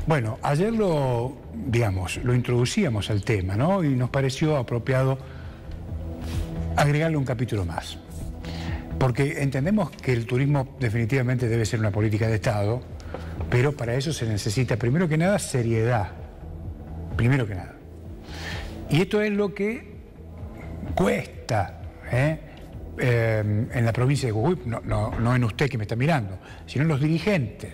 Bueno, ayer lo introducíamos al tema, ¿no? Y nos pareció apropiado agregarle un capítulo más. Porque entendemos que el turismo definitivamente debe ser una política de Estado, pero para eso se necesita, primero que nada, seriedad. Primero que nada. Y esto es lo que cuesta, en la provincia de Jujuy, no en usted que me está mirando, sino en los dirigentes,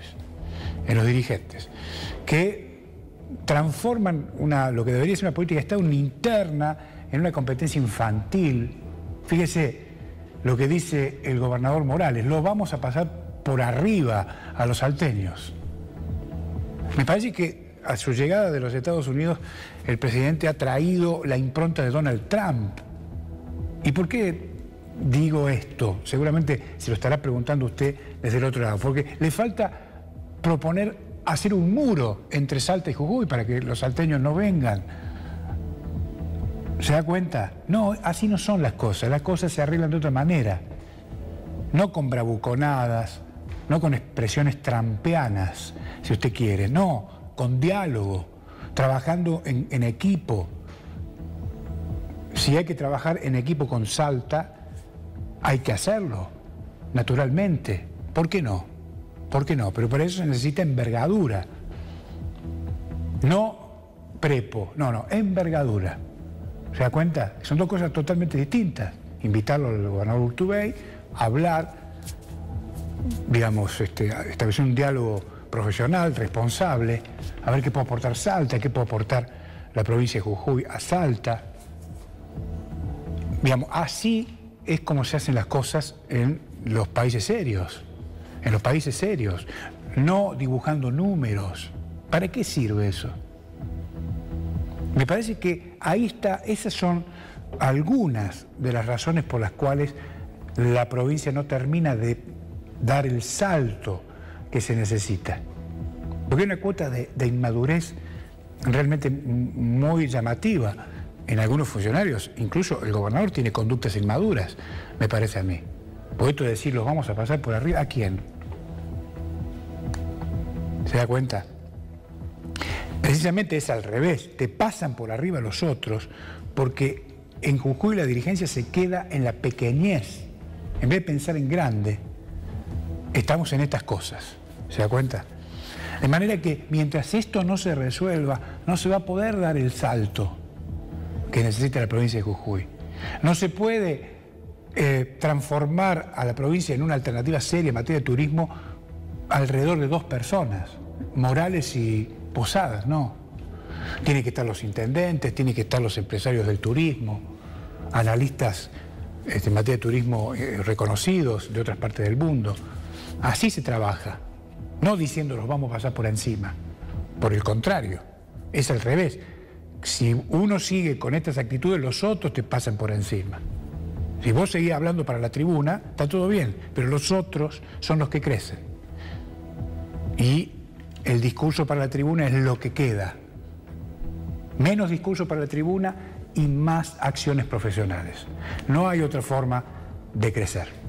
que transforman lo que debería ser una política de Estado, una interna, en una competencia infantil. Fíjese lo que dice el gobernador Morales: lo vamos a pasar por arriba a los salteños. Me parece que a su llegada de los Estados Unidos el presidente ha traído la impronta de Donald Trump. ¿Y por qué digo esto? Seguramente se lo estará preguntando usted desde el otro lado, porque le falta proponer hacer un muro entre Salta y Jujuy para que los salteños no vengan. ¿Se da cuenta? No, así no son las cosas se arreglan de otra manera. No con bravuconadas, no con expresiones trampeanas, si usted quiere, no, con diálogo, trabajando en equipo. Si hay que trabajar en equipo con Salta, hay que hacerlo, naturalmente. ¿Por qué no? ¿Por qué no? Pero para eso se necesita envergadura. No prepo, no, envergadura. ¿Se da cuenta? Son dos cosas totalmente distintas. Invitarlo al gobernador Urtubey, hablar, establecer un diálogo profesional, responsable, a ver qué puede aportar Salta, qué puede aportar la provincia de Jujuy a Salta. Así es como se hacen las cosas en los países serios. No dibujando números. ¿Para qué sirve eso? Me parece que ahí está, esas son algunas de las razones por las cuales la provincia no termina de dar el salto que se necesita. Porque hay una cuota de inmadurez realmente muy llamativa en algunos funcionarios. Incluso el gobernador tiene conductas inmaduras, me parece a mí. Por esto de decir, los vamos a pasar por arriba, ¿a quién? ¿Se da cuenta? Precisamente es al revés, te pasan por arriba los otros, porque en Jujuy la dirigencia se queda en la pequeñez. En vez de pensar en grande, estamos en estas cosas. ¿Se da cuenta? De manera que mientras esto no se resuelva, no se va a poder dar el salto que necesita la provincia de Jujuy. No se puede transformar a la provincia en una alternativa seria en materia de turismo alrededor de dos personas, Morales y Posadas, no. Tienen que estar los intendentes, tienen que estar los empresarios del turismo, analistas en materia de turismo reconocidos de otras partes del mundo. Así se trabaja, no diciendo los vamos a pasar por encima. Por el contrario, es al revés. Si uno sigue con estas actitudes, los otros te pasan por encima. Si vos seguís hablando para la tribuna, está todo bien, pero los otros son los que crecen. Y el discurso para la tribuna es lo que queda. Menos discurso para la tribuna y más acciones profesionales. No hay otra forma de crecer.